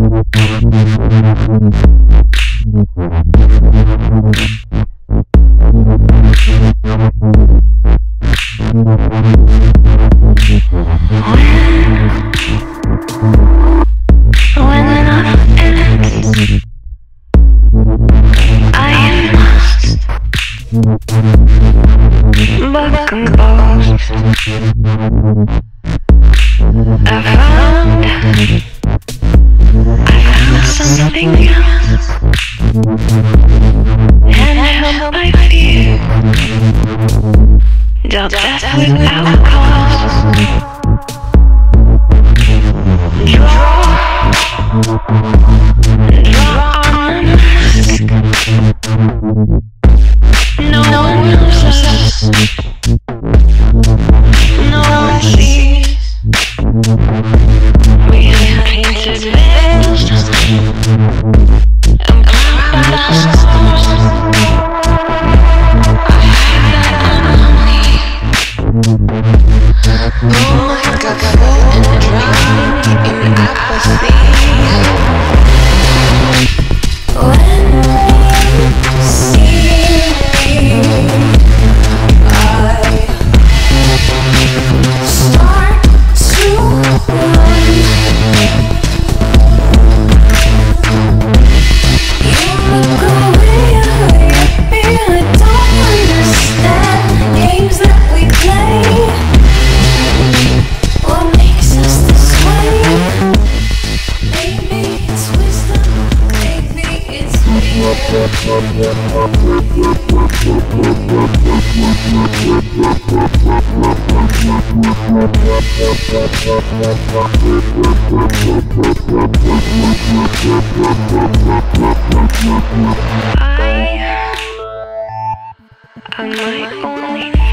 When enough ends, I am lost, but composed. I found something else, handheld by fear, dealt death without cause. Draw on a mask. No one knows us, no one sees. We have painted veils and covered our souls. I have that anomaly. Oh my God, float and drown in apathy. When you see me, I start to run. You look away at me, I don't understand games that we play. What makes us this way? Maybe it's wisdom, maybe it's I might only